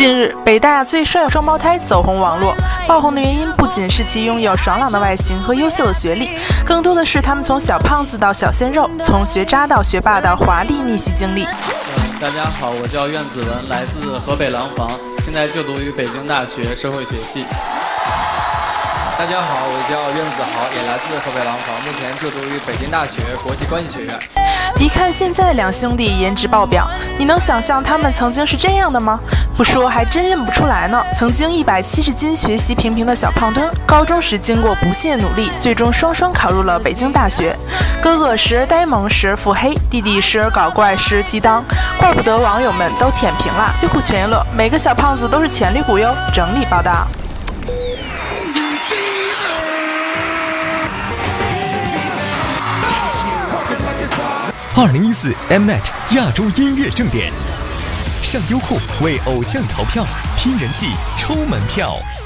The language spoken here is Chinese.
近日，北大最帅双胞胎走红网络，爆红的原因不仅是其拥有爽朗的外形和优秀的学历，更多的是他们从小胖子到小鲜肉，从学渣到学霸的华丽逆袭经历。 大家好，我叫苑子文，来自河北廊坊，现在就读于北京大学社会学系。 大家好，我叫苑子豪，也来自河北廊坊，目前就读于北京大学国际关系学院。 一看现在两兄弟颜值爆表，你能想象他们曾经是这样的吗？不说还真认不出来呢。曾经170斤、学习平平的小胖墩，高中时经过不懈努力，最终双双考入了北京大学。哥哥时而呆萌，时而腹黑；弟弟时而搞怪，时而激当。怪不得网友们都舔屏了。优酷全娱乐，每个小胖子都是潜力股哟！整理报道。 2014 Mnet 亚洲音乐盛典，上优酷为偶像投票，拼人气，抽门票。